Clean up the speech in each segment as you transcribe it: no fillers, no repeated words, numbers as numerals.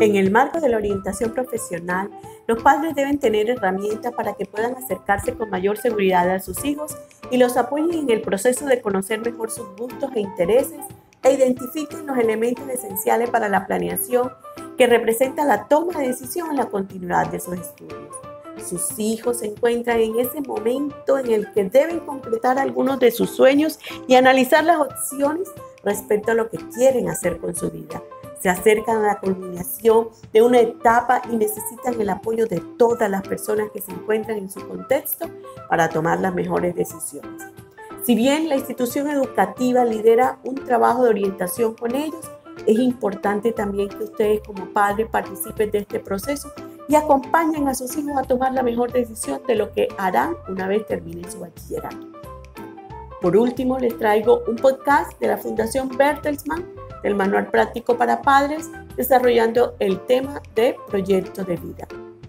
En el marco de la orientación profesional, los padres deben tener herramientas para que puedan acercarse con mayor seguridad a sus hijos y los apoyen en el proceso de conocer mejor sus gustos e intereses e identifiquen los elementos esenciales para la planeación que representa la toma de decisión en la continuidad de sus estudios. Sus hijos se encuentran en ese momento en el que deben concretar algunos de sus sueños y analizar las opciones respecto a lo que quieren hacer con su vida. Se acercan a la culminación de una etapa y necesitan el apoyo de todas las personas que se encuentran en su contexto para tomar las mejores decisiones. Si bien la institución educativa lidera un trabajo de orientación con ellos, es importante también que ustedes como padres participen de este proceso y acompañen a sus hijos a tomar la mejor decisión de lo que harán una vez terminen su bachillerato. Por último, les traigo un podcast de la Fundación Bertelsmann, del Manual Práctico para Padres, desarrollando el tema de proyecto de vida.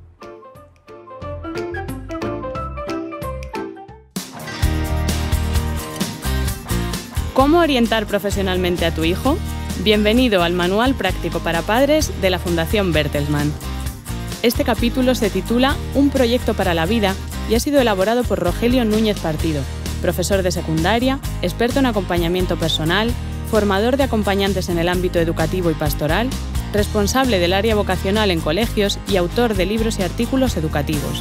¿Cómo orientar profesionalmente a tu hijo? Bienvenido al Manual Práctico para Padres de la Fundación Bertelsmann. Este capítulo se titula Un proyecto para la vida y ha sido elaborado por Rogelio Núñez Partido, profesor de secundaria, experto en acompañamiento personal, formador de acompañantes en el ámbito educativo y pastoral, responsable del área vocacional en colegios y autor de libros y artículos educativos.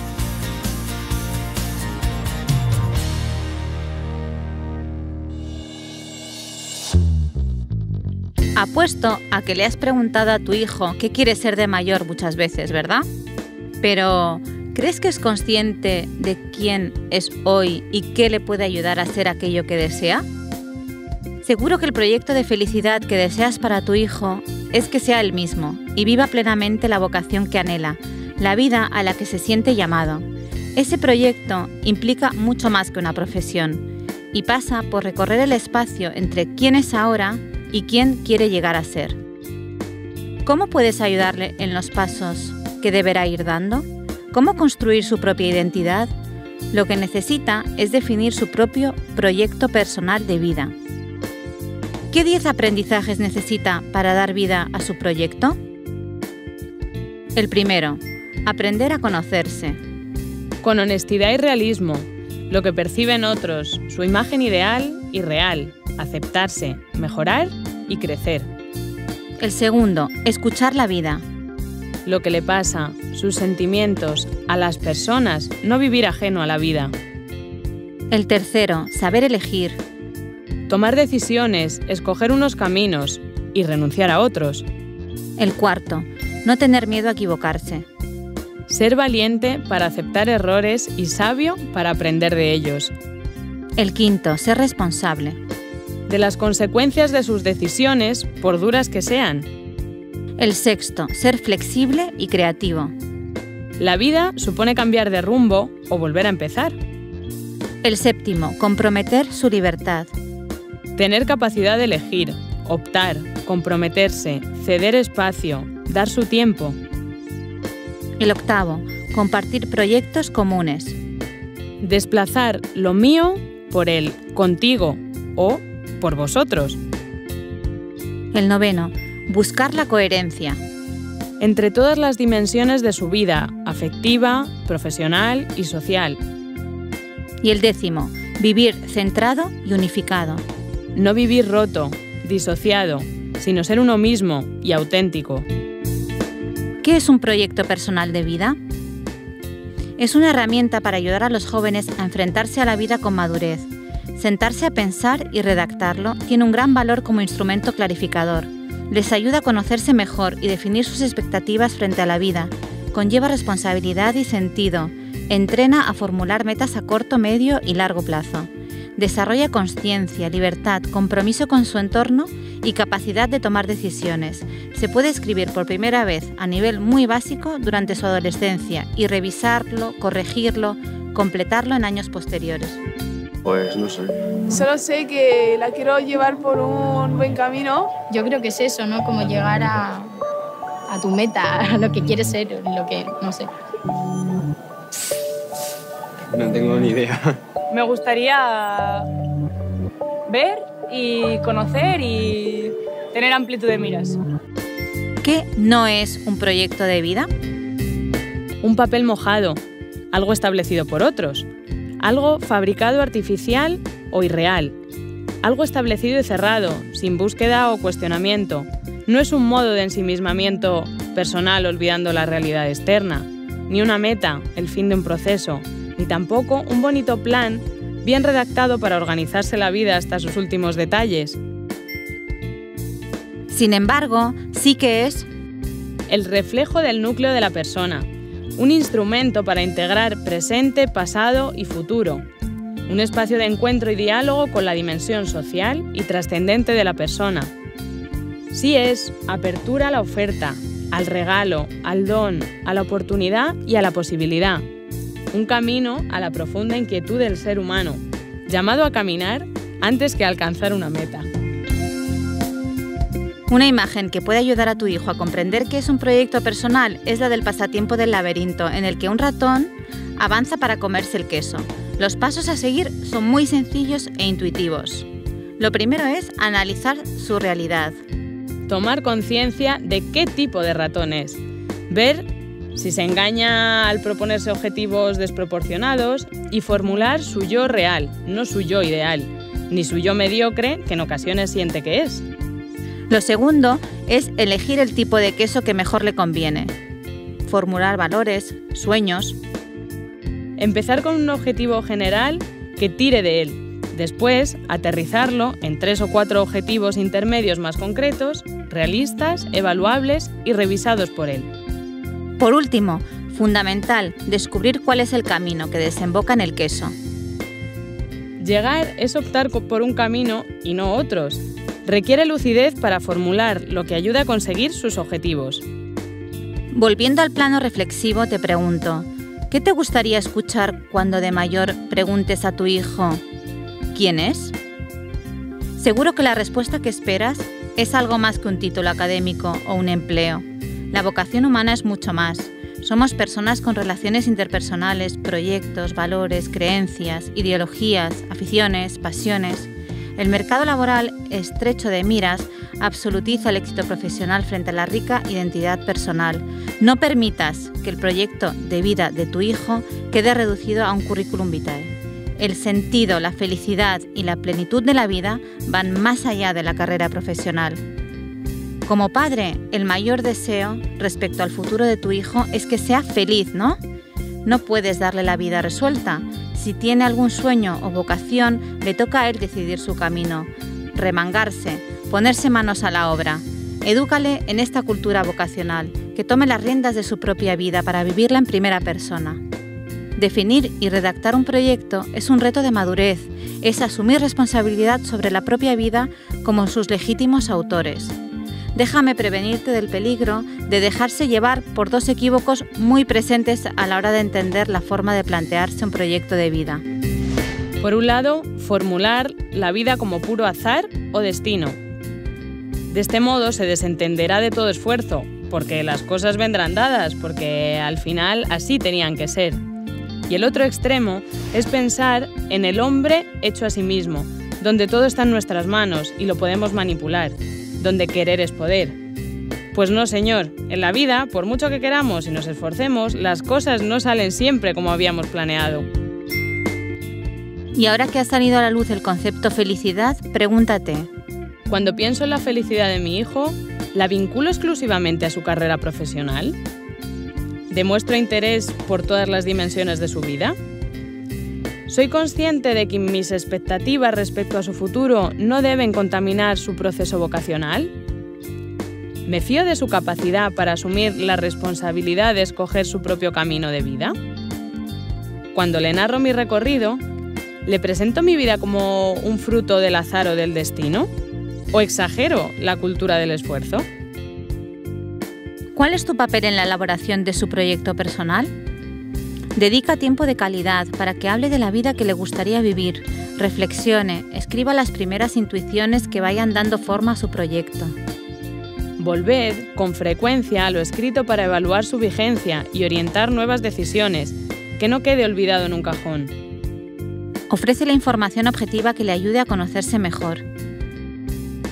Apuesto a que le has preguntado a tu hijo qué quiere ser de mayor muchas veces, ¿verdad? Pero, ¿crees que es consciente de quién es hoy y qué le puede ayudar a ser aquello que desea? Seguro que el proyecto de felicidad que deseas para tu hijo es que sea él mismo y viva plenamente la vocación que anhela, la vida a la que se siente llamado. Ese proyecto implica mucho más que una profesión y pasa por recorrer el espacio entre quién es ahora y quién quiere llegar a ser. ¿Cómo puedes ayudarle en los pasos que deberá ir dando? ¿Cómo construir su propia identidad? Lo que necesita es definir su propio proyecto personal de vida. ¿Qué 10 aprendizajes necesita para dar vida a su proyecto? El primero, aprender a conocerse. Con honestidad y realismo, lo que perciben otros, su imagen ideal y real, aceptarse, mejorar y crecer. El segundo, escuchar la vida. Lo que le pasa, sus sentimientos, a las personas, no vivir ajeno a la vida. El tercero, saber elegir. Tomar decisiones, escoger unos caminos y renunciar a otros. El cuarto, no tener miedo a equivocarse. Ser valiente para aceptar errores y sabio para aprender de ellos. El quinto, ser responsable. De las consecuencias de sus decisiones, por duras que sean. El sexto, ser flexible y creativo. La vida supone cambiar de rumbo o volver a empezar. El séptimo, comprometer su libertad. Tener capacidad de elegir, optar, comprometerse, ceder espacio, dar su tiempo. El octavo, compartir proyectos comunes. Desplazar lo mío por el contigo o por vosotros. El noveno, buscar la coherencia. Entre todas las dimensiones de su vida, afectiva, profesional y social. Y el décimo, vivir centrado y unificado. No vivir roto, disociado, sino ser uno mismo y auténtico. ¿Qué es un proyecto personal de vida? Es una herramienta para ayudar a los jóvenes a enfrentarse a la vida con madurez. Sentarse a pensar y redactarlo tiene un gran valor como instrumento clarificador. Les ayuda a conocerse mejor y definir sus expectativas frente a la vida. Conlleva responsabilidad y sentido. Entrena a formular metas a corto, medio y largo plazo. Desarrolla consciencia, libertad, compromiso con su entorno y capacidad de tomar decisiones. Se puede escribir por primera vez a nivel muy básico durante su adolescencia y revisarlo, corregirlo, completarlo en años posteriores. Pues no sé. Solo sé que la quiero llevar por un buen camino. Yo creo que es eso, ¿no? Como llegar a tu meta, a lo que quieres ser, lo que, no sé. No tengo ni idea. Me gustaría ver y conocer y tener amplitud de miras. ¿Qué no es un proyecto de vida? Un papel mojado, algo establecido por otros, algo fabricado artificial o irreal, algo establecido y cerrado, sin búsqueda o cuestionamiento. No es un modo de ensimismamiento personal olvidando la realidad externa, ni una meta, el fin de un proceso, ni tampoco un bonito plan bien redactado para organizarse la vida hasta sus últimos detalles. Sin embargo, sí que es el reflejo del núcleo de la persona, un instrumento para integrar presente, pasado y futuro, un espacio de encuentro y diálogo con la dimensión social y trascendente de la persona. Sí es apertura a la oferta, al regalo, al don, a la oportunidad y a la posibilidad. Un camino a la profunda inquietud del ser humano, llamado a caminar antes que a alcanzar una meta. Una imagen que puede ayudar a tu hijo a comprender qué es un proyecto personal es la del pasatiempo del laberinto, en el que un ratón avanza para comerse el queso. Los pasos a seguir son muy sencillos e intuitivos. Lo primero es analizar su realidad. Tomar conciencia de qué tipo de ratón es. Ver si se engaña al proponerse objetivos desproporcionados y formular su yo real, no su yo ideal, ni su yo mediocre que en ocasiones siente que es. Lo segundo es elegir el tipo de queso que mejor le conviene. Formular valores, sueños. Empezar con un objetivo general que tire de él. Después, aterrizarlo en 3 o 4 objetivos intermedios más concretos, realistas, evaluables y revisados por él. Por último, fundamental, descubrir cuál es el camino que desemboca en el queso. Llegar es optar por un camino y no otros. Requiere lucidez para formular lo que ayuda a conseguir sus objetivos. Volviendo al plano reflexivo, te pregunto, ¿qué te gustaría escuchar cuando de mayor preguntes a tu hijo ¿quién es? Seguro que la respuesta que esperas es algo más que un título académico o un empleo. La vocación humana es mucho más. Somos personas con relaciones interpersonales, proyectos, valores, creencias, ideologías, aficiones, pasiones. El mercado laboral estrecho de miras absolutiza el éxito profesional frente a la rica identidad personal. No permitas que el proyecto de vida de tu hijo quede reducido a un currículum vitae. El sentido, la felicidad y la plenitud de la vida van más allá de la carrera profesional. Como padre, el mayor deseo respecto al futuro de tu hijo es que sea feliz, ¿no? No puedes darle la vida resuelta. Si tiene algún sueño o vocación, le toca a él decidir su camino, remangarse, ponerse manos a la obra. Edúcale en esta cultura vocacional, que tome las riendas de su propia vida para vivirla en primera persona. Definir y redactar un proyecto es un reto de madurez, es asumir responsabilidad sobre la propia vida como sus legítimos autores. Déjame prevenirte del peligro de dejarse llevar por 2 equívocos muy presentes a la hora de entender la forma de plantearse un proyecto de vida. Por un lado, formular la vida como puro azar o destino. De este modo se desentenderá de todo esfuerzo, porque las cosas vendrán dadas, porque al final así tenían que ser. Y el otro extremo es pensar en el hombre hecho a sí mismo, donde todo está en nuestras manos y lo podemos manipular, donde querer es poder. Pues no, señor, en la vida, por mucho que queramos y nos esforcemos, las cosas no salen siempre como habíamos planeado. Y ahora que ha salido a la luz el concepto felicidad, pregúntate. Cuando pienso en la felicidad de mi hijo, ¿la vinculo exclusivamente a su carrera profesional? ¿Demuestro interés por todas las dimensiones de su vida? ¿Soy consciente de que mis expectativas respecto a su futuro no deben contaminar su proceso vocacional? ¿Me fío de su capacidad para asumir la responsabilidad de escoger su propio camino de vida? Cuando le narro mi recorrido, ¿le presento mi vida como un fruto del azar o del destino? ¿O exagero la cultura del esfuerzo? ¿Cuál es tu papel en la elaboración de su proyecto personal? Dedica tiempo de calidad para que hable de la vida que le gustaría vivir, reflexione, escriba las primeras intuiciones que vayan dando forma a su proyecto. Volved con frecuencia a lo escrito para evaluar su vigencia y orientar nuevas decisiones, que no quede olvidado en un cajón. Ofrece la información objetiva que le ayude a conocerse mejor.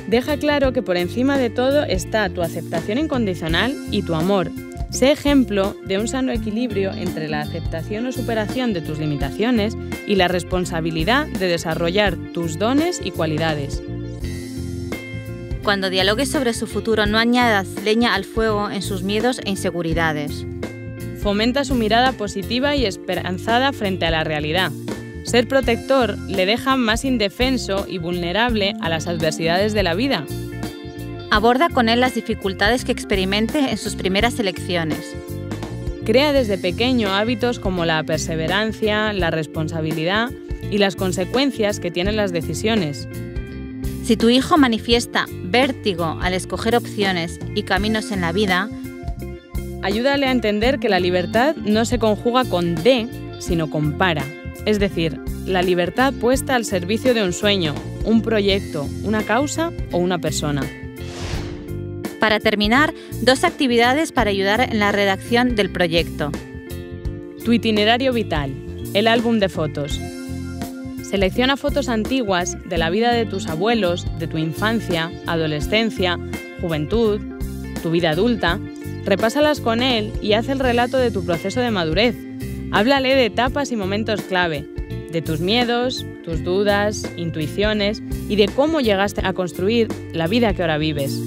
Deja claro que por encima de todo está tu aceptación incondicional y tu amor. Sé ejemplo de un sano equilibrio entre la aceptación o superación de tus limitaciones y la responsabilidad de desarrollar tus dones y cualidades. Cuando dialogues sobre su futuro, no añadas leña al fuego en sus miedos e inseguridades. Fomenta su mirada positiva y esperanzada frente a la realidad. Ser protector le deja más indefenso y vulnerable a las adversidades de la vida. Aborda con él las dificultades que experimente en sus primeras elecciones. Crea desde pequeño hábitos como la perseverancia, la responsabilidad y las consecuencias que tienen las decisiones. Si tu hijo manifiesta vértigo al escoger opciones y caminos en la vida, ayúdale a entender que la libertad no se conjuga con de, sino con para. Es decir, la libertad puesta al servicio de un sueño, un proyecto, una causa o una persona. Para terminar, 2 actividades para ayudar en la redacción del proyecto. Tu itinerario vital, el álbum de fotos. Selecciona fotos antiguas de la vida de tus abuelos, de tu infancia, adolescencia, juventud, tu vida adulta. Repásalas con él y haz el relato de tu proceso de madurez. Háblale de etapas y momentos clave, de tus miedos, tus dudas, intuiciones y de cómo llegaste a construir la vida que ahora vives.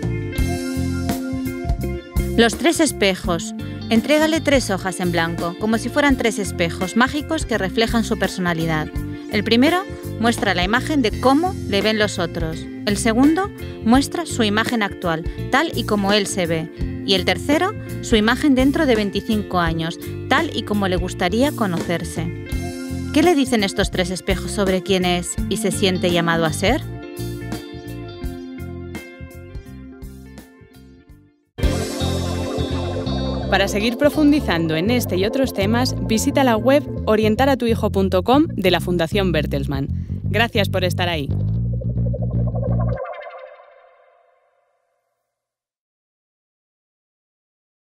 Los 3 espejos. Entrégale 3 hojas en blanco, como si fueran 3 espejos mágicos que reflejan su personalidad. El primero muestra la imagen de cómo le ven los otros. El segundo muestra su imagen actual, tal y como él se ve. Y el tercero, su imagen dentro de 25 años, tal y como le gustaría conocerse. ¿Qué le dicen estos 3 espejos sobre quién es y se siente llamado a ser? Para seguir profundizando en este y otros temas, visita la web orientaratuhijo.com de la Fundación Bertelsmann. Gracias por estar ahí.